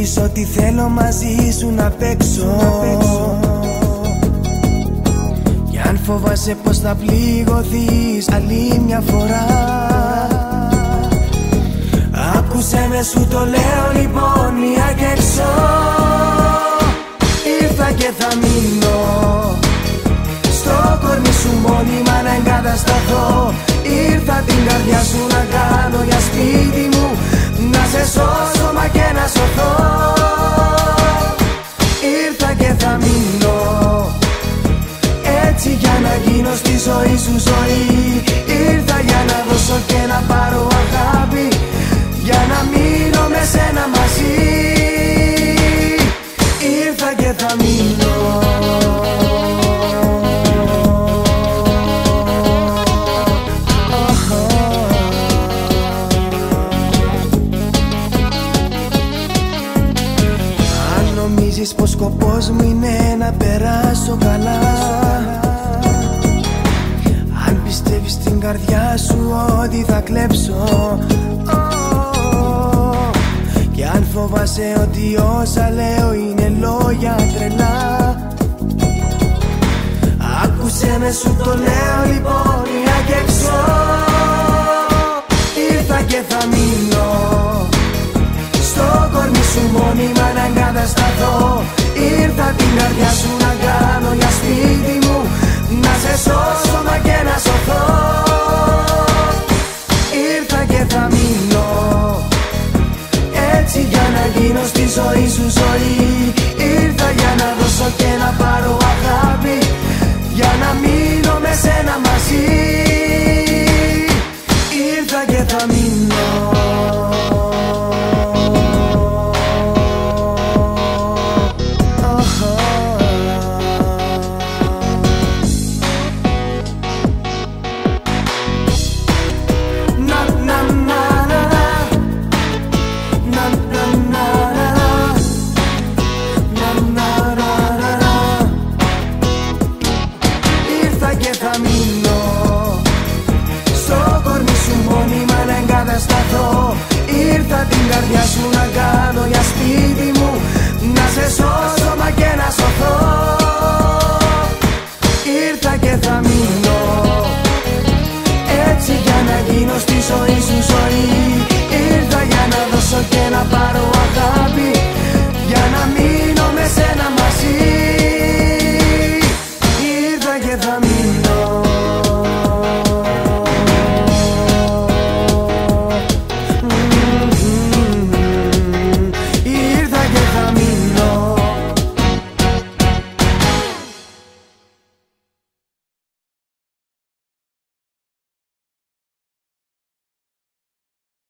ξέρεις ότι θέλω μαζί σου να παίξω. Κι αν φοβάσαι πως θα πληγωθείς άλλη μια φορά, άκουσέ με, σου το λέω λοιπόν μία και έξω. Ήρθα και θα μείνω στο κορμί σου μόνιμα να εγκατασταθώ. Ήρθα την καρδιά σου να κάνω για σπίτι μου, να σε σώσω μα και να σωθώ. Ήρθα και θα μείνω έτσι για να γίνω στη ζωή σου ζωή. Ήρθα για να δώσω και να πάρω αγάπη, για να μείνω με σένα μαζί. Ήρθα και θα μείνω. Αν νομίζεις πως σκοπός μου είναι να περάσω καλά, αν πιστεύεις στην καρδιά σου ότι θα κλέψω, κι αν φοβάσαι ότι όσα λέω είναι λόγια τρελά, άκουσέ με, σου το λέω λοιπόν μία και έξω. Ήρθα και θα μείνω στο κορμί σου μόνιμα να εγκατασταθώ. Ήρθα την καρδιά σου να κάνω για σπίτι μου, να σε σώσω μα και να σωθώ. Ήρθα και θα μείνω έτσι για να γίνω στη ζωή σου ζωή. Ήρθα για να δώσω και να πάρω αγάπη, για να μείνω με σένα μαζί. Ήρθα και θα μείνω. Ήρθα την καρδιά σου να κάνω